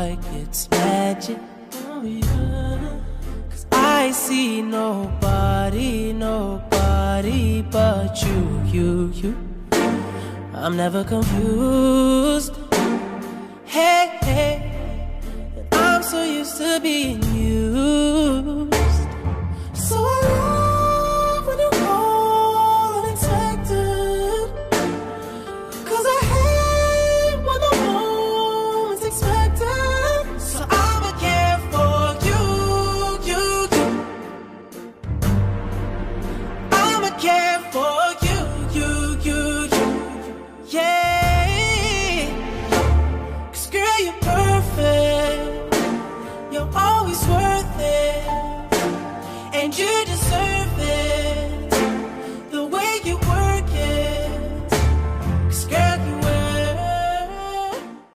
like it's magic. Oh yeah. 'Cause I see nobody but you. I'm never confused. Hey, I'm so used to being used. So I love when you call unexpected. 'Cause I hate when the moment's expected. So I'ma care for you. I'ma care for you. Yeah. 'Cause girl, you're perfect. You're always worth it. And you